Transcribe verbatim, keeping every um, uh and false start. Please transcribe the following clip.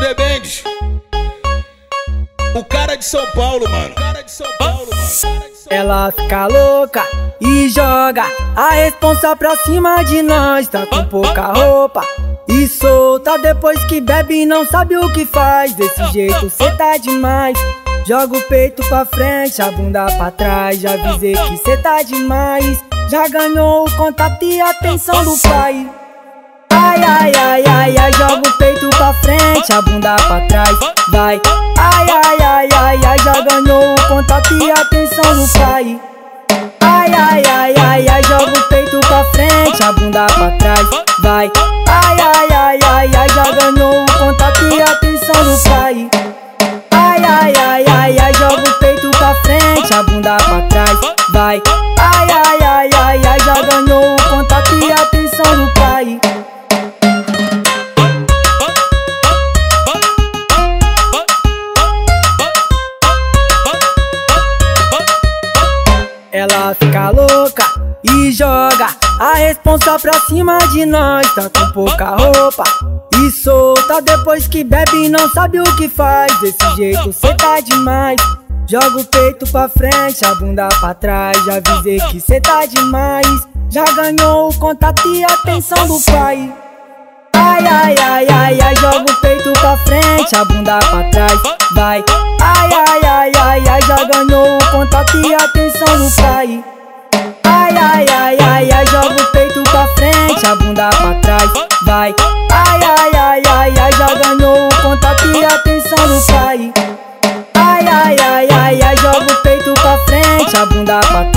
D Mendes, o cara de São Paulo, mano. O cara de São Paulo, mano. Ela fica louca e joga a responsa pra cima de nós. Tá com pouca roupa e solta, depois que bebe e não sabe o que faz. Desse jeito cê tá demais. Joga o peito pra frente, a bunda pra trás. Já avisei que cê tá demais. Já ganhou o contato e a atenção do pai. Ai, ai, ai, ai, ai, joga o peito pra frente, a bunda pra trás, vai. Ai, ai, ai, ai, ai, já ganhou o contato e a atenção do pai. Ai, ai, ai, ai, ai, joga o peito pra frente, a bunda pra trás, vai. Ai, ai, ai, ai, ai, já ganhou o contato e a atenção do pai. Ai, ai, ai, ai, ai, joga o peito pra frente, a bunda pra trás, vai. Ai, ai, ai, ai, ai, já ganhou o contato e a atenção do pai. Ela fica louca e joga a responsa pra cima de nós. Tá com pouca roupa e solta, depois que bebe e não sabe o que faz. Desse jeito cê tá demais. Joga o peito pra frente, a bunda pra trás. Já avisei que cê tá demais. Já ganhou o contato e a atenção do pai. Ai, ai, ai, ai, ai, joga o peito pra frente, a bunda pra trás, vai. Ai, ai, ai, ai, ai, já ganhou o contato e a atenção do pai. Ai, ai, ai, ai, ai, joga o peito pra frente, a bunda pra trás, vai. Ai, ai, ai, ai, ai, já ganhou o contato e a atenção do pai. Ai, ai, ai, ai, ai, joga o peito pra frente, a bunda pra